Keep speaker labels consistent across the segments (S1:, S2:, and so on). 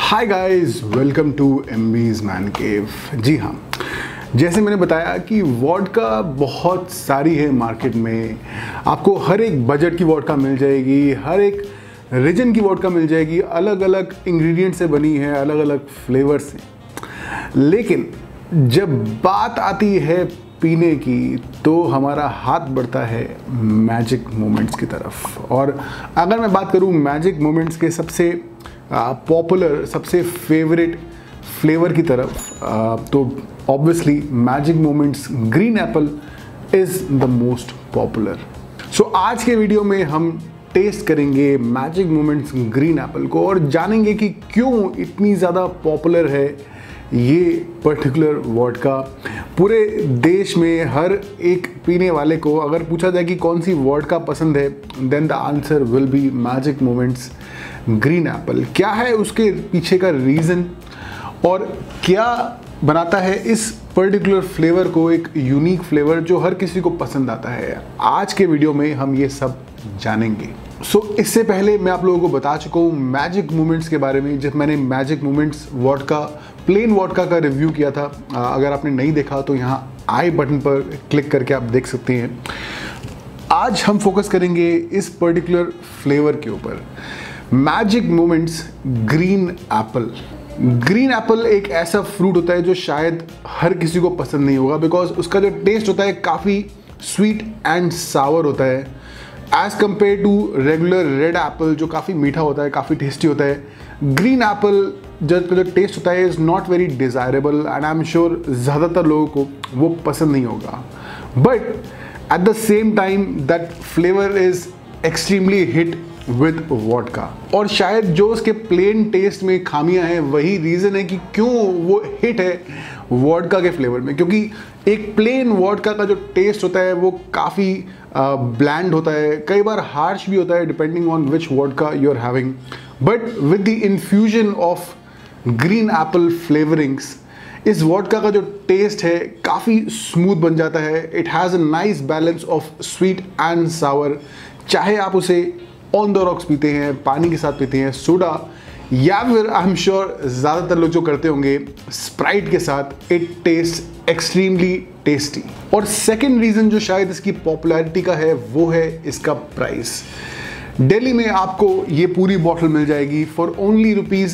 S1: Hi guys, welcome to MB's man cave. जी हाँ, जैसे मैंने बताया कि वोडका बहुत सारी है मार्केट में। आपको हर एक बजट की वोडका मिल जाएगी, हर एक रीजन की वोडका मिल जाएगी, अलग अलग इंग्रेडिएंट से बनी है, अलग अलग फ्लेवर से। लेकिन जब बात आती है पीने की तो हमारा हाथ बढ़ता है मैजिक मोमेंट्स की तरफ। और अगर मैं बात करूं मैजिक मोमेंट्स के सबसे पॉपुलर, सबसे फेवरेट फ्लेवर की तरफ, तो obviously magic moments green apple is the most popular. So आज के वीडियो में हम टेस्ट करेंगे मैजिक मोमेंट्स ग्रीन एप्पल को और जानेंगे कि क्यों इतनी ज़्यादा पॉपुलर है ये पर्टिकुलर वोडका। पूरे देश में हर एक पीने वाले को अगर पूछा जाए कि कौन सी वोडका पसंद है, then the answer will be magic moments green apple. क्या है उसके पीछे का रीज़न और क्या बनाता है इस पर्टिकुलर फ्लेवर को एक यूनिक फ्लेवर जो हर किसी को पसंद आता है, आज के वीडियो में हम ये सब जानेंगे। इससे पहले मैं आप लोगों को बता चुका हूँ मैजिक मोमेंट्स के बारे में, जब मैंने magic moments vodka, plain vodka का रिव्यू किया था। अगर आपने नहीं देखा तो यहाँ आई बटन पर क्लिक करके आप देख सकते हैं। आज हम फोकस करेंगे इस पर्टिकुलर फ्लेवर के ऊपर, magic moments green apple. Green apple एक ऐसा फ्रूट होता है जो शायद हर किसी को पसंद नहीं होगा, बिकॉज उसका जो टेस्ट होता है काफ़ी स्वीट एंड सावर होता है as compared to regular red apple जो काफ़ी मीठा होता है, काफ़ी टेस्टी होता है। ग्रीन एप्पल जो टेस्ट होता है is not very desirable and I am sure ज़्यादातर लोगों को वो पसंद नहीं होगा, but at the same time that flavour is extremely hit with vodka. और शायद जो उसके प्लेन टेस्ट में खामियां हैं वही रीज़न है कि क्यों वो हिट है वोडका के फ्लेवर में, क्योंकि एक प्लेन वोडका का जो टेस्ट होता है वो काफ़ी ब्लैंड होता है, कई बार हार्श भी होता है depending on which vodka you are having. But with the infusion of green apple flavourings, इस वोडका का जो टेस्ट है काफ़ी स्मूथ बन जाता है। It has a nice balance of sweet and sour. चाहे आप उसे ऑन द रॉक्स पीते हैं, पानी के साथ पीते हैं, सोडा, या फिर आई एम श्योर ज़्यादातर लोग जो करते होंगे स्प्राइट के साथ, इट टेस्ट एक्सट्रीमली टेस्टी। और सेकेंड रीज़न जो शायद इसकी पॉपुलैरिटी का है वो है इसका प्राइस। दिल्ली में आपको ये पूरी बॉटल मिल जाएगी फॉर ओनली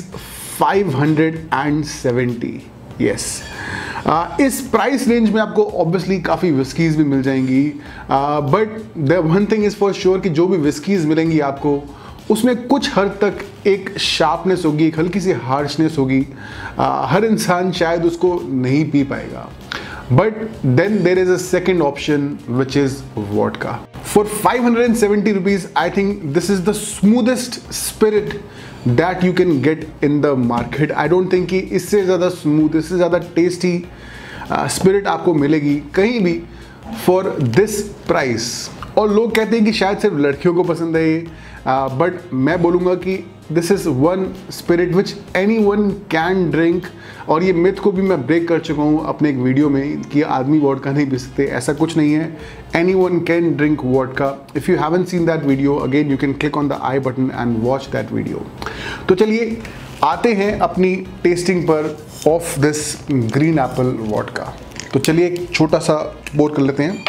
S1: ₹570। यस, इस प्राइस रेंज में आपको ऑब्वियसली काफ़ी विस्कीज़ भी मिल जाएंगी, but the one thing is for sure कि जो भी विस्कीज़ मिलेंगी आपको उसमें कुछ हद तक एक शार्पनेस होगी, एक हल्की सी हार्शनेस होगी। हर इंसान शायद उसको नहीं पी पाएगा, but then there is a second option which is vodka. For ₹570 I think this is the smoothest spirit that you can get in the market. I don't think कि इससे ज़्यादा स्मूथ, इससे ज़्यादा टेस्टी स्पिरिट आपको मिलेगी कहीं भी for this price. और लोग कहते हैं कि शायद सिर्फ लड़कियों को पसंद है ये, बट मैं बोलूँगा कि this is one spirit which any one can drink. और ये मिथ को भी मैं ब्रेक कर चुका हूँ अपने एक वीडियो में कि आदमी वोडका नहीं पी सकते, ऐसा कुछ नहीं है। Any one can drink vodka. If you haven't seen that video, again you can click on the I button and watch that video. तो चलिए आते हैं अपनी टेस्टिंग पर of this green apple vodka. तो चलिए एक छोटा सा पोर कर लेते हैं।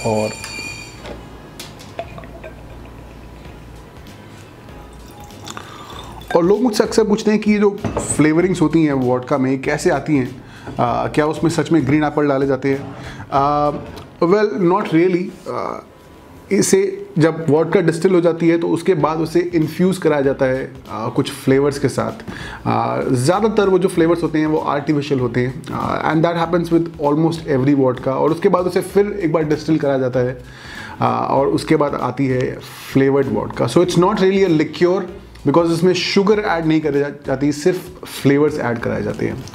S1: और लोग मुझसे अक्सर पूछते हैं कि ये जो फ्लेवरिंग्स होती हैं वोडका में कैसे आती हैं, क्या उसमें सच में ग्रीन एप्पल डाले जाते हैं? Well, not really. इसे जब वोडका डिस्टिल हो जाती है तो उसके बाद उसे इन्फ्यूज़ कराया जाता है कुछ फ्लेवर्स के साथ। ज़्यादातर वो जो फ्लेवर्स होते हैं वो आर्टिफिशियल होते हैं, and that happens with almost every vodka. और उसके बाद उसे फिर एक बार डिस्टिल कराया जाता है, और उसके बाद आती है flavoured vodka. So it's not really a liqueur, because इसमें शुगर ऐड नहीं करी जाती, सिर्फ फ्लेवर्स ऐड कराए जाते हैं।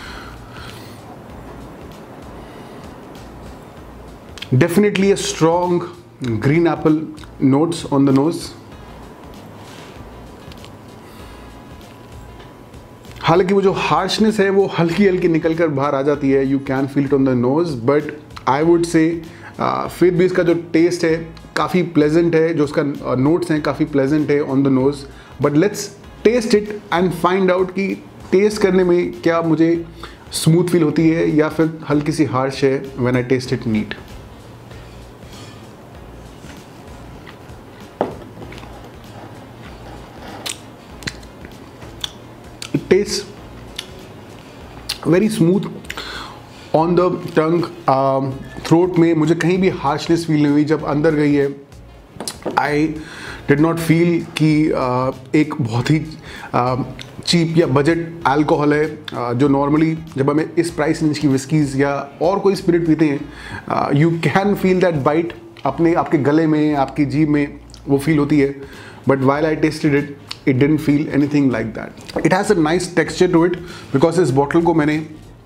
S1: Definitely a strong green apple notes on the nose. हालांकि वो जो हार्शनेस है वो हल्की हल्की निकल कर बाहर आ जाती है, you can feel it on the nose, but I would say फिर भी इसका जो टेस्ट है काफ़ी प्लेजेंट है, जो उसका नोट्स हैं काफ़ी प्लेजेंट है on the nose. But let's test it and find out कि टेस्ट करने में क्या मुझे स्मूथ फील होती है या फिर हल्की सी हार्श है when I taste it neat. It taste very smooth on the tongue, throat में मुझे कहीं भी हार्शनेस फील नहीं हुई। जब अंदर गई है आई डिड नॉट फील कि एक बहुत ही चीप या बजट अल्कोहल है जो नॉर्मली जब हमें इस प्राइस रेंज की विस्कीज़ या और कोई स्पिरिट पीते हैं you can feel that bite अपने आपके गले में, आपकी जीभ में वो फील होती है। But while I tested it didn't feel anything like that. It has a nice texture to it because इस बॉटल को मैंने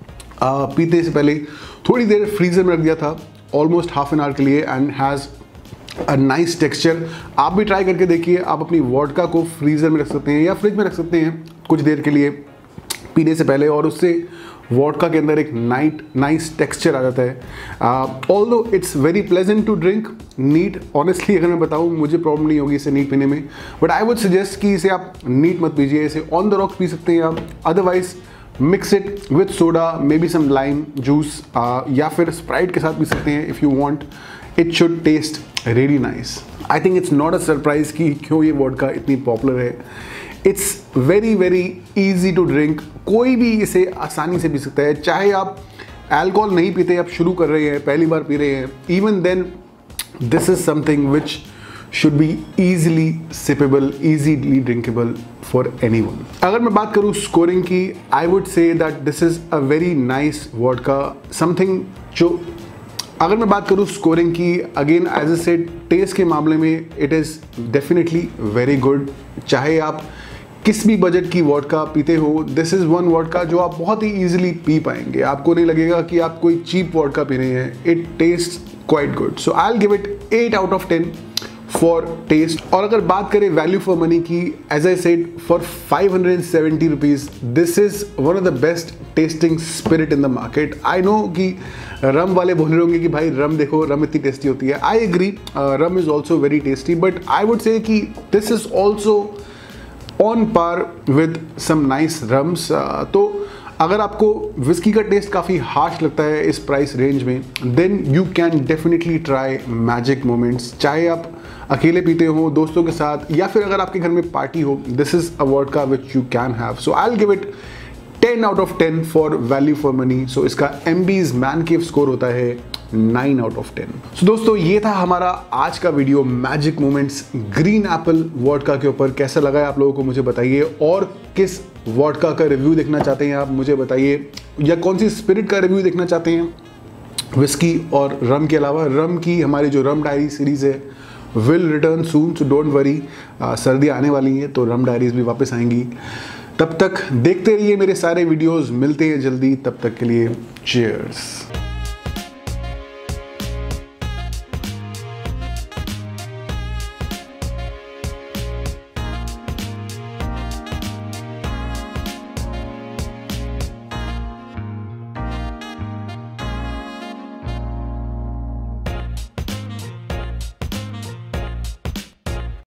S1: पीते से पहले थोड़ी देर फ्रीज़र में रख दिया था, ऑलमोस्ट हाफ एन आवर के लिए, and has a nice texture. आप भी ट्राई करके देखिए। आप अपनी वोडका को फ्रीज़र में रख सकते हैं या फ्रिज में रख सकते हैं कुछ देर के लिए पीने से पहले, और उससे वोडका के अंदर एक नाइस टेक्सचर आ जाता है। Although it's very pleasant to drink neat. Honestly अगर मैं बताऊँ मुझे प्रॉब्लम नहीं होगी इसे नीट पीने में, बट आई वुड सजेस्ट कि इसे आप नीट मत पीजिए। इसे ऑन द रॉक्स पी सकते हैं आप, otherwise mix it with soda, maybe some lime juice, या फिर स्प्राइट के साथ पी सकते हैं if you want. It should taste really nice. I think it's not a surprise कि क्यों ये वोडका इतनी पॉपुलर है। It's very very easy to drink. कोई भी इसे आसानी से पी सकता है, चाहे आप अल्कोहल नहीं पीते, आप शुरू कर रहे हैं, पहली बार पी रहे हैं, even then this is something which should be easily sippable, easily drinkable for anyone. अगर मैं बात करूँ स्कोरिंग की, I would say that this is a very nice vodka, something जो अगर मैं बात करूँ स्कोरिंग की, again as I said, taste के मामले में it is definitely very good. चाहे आप किस भी बजट की वोडका पीते हो, दिस इज़ वन वोडका जो आप बहुत ही ईजिली पी पाएंगे। आपको नहीं लगेगा कि आप कोई चीप वोडका पी रहे हैं। It taste quite good, so I will give it 8 out of 10 for taste. और अगर बात करें वैल्यू फॉर मनी की, as I said, for 570 rupees this is one of the best tasting spirit in the market. I know कि rum वाले बोल रहे होंगे कि भाई रम देखो, रम इतनी टेस्टी होती है। I agree, rum is also very tasty, but I would say कि this is also on par with some nice rums. तो अगर आपको विस्की का टेस्ट काफ़ी हार्श लगता है इस प्राइस रेंज में, then you can definitely try magic moments. चाहे आप अकेले पीते हो, दोस्तों के साथ, या फिर अगर आपके घर में पार्टी हो, this is a vodka which you can have. So I will give it 10 out of 10 for value for money. So इसका एमबीज मैन केव स्कोर होता है 9 out of 10। सो दोस्तों ये था हमारा आज का video magic moments green apple vodka के ऊपर। कैसा लगा है आप लोगों को मुझे बताइए, और किस वोडका का रिव्यू देखना चाहते हैं आप मुझे बताइए, या कौन सी स्पिरिट का रिव्यू देखना चाहते हैं विस्की और रम के अलावा। रम की हमारी जो रम डायरी सीरीज़ है will return soon, so don't worry. सर्दियाँ आने वाली हैं तो रम डायरीज भी वापस आएंगी। तब तक देखते रहिए मेरे सारे वीडियोस, मिलते हैं जल्दी, तब तक के लिए चीयर्स।